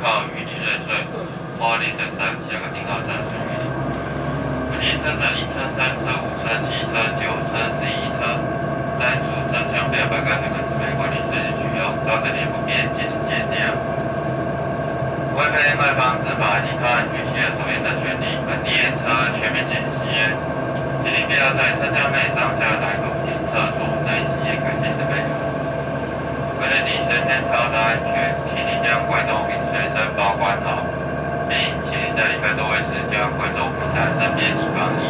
靠雨林瑞穗，花莲等站下个停靠站是雨林。本列车站1车、3车、5车、7车、9车、11车，单属车厢200个乘客之内，管理随时取用，到这里不便，敬请见谅。为配卖方执法及他人举行的所言的权利，本列车全面禁吸烟，请您不要在车厢内上下来口进厕所内吸烟，感谢您的配合。为了你身边超的安全，请你将贵重物品随身保管好，并请你在离开座位时将贵重物品在身边，以防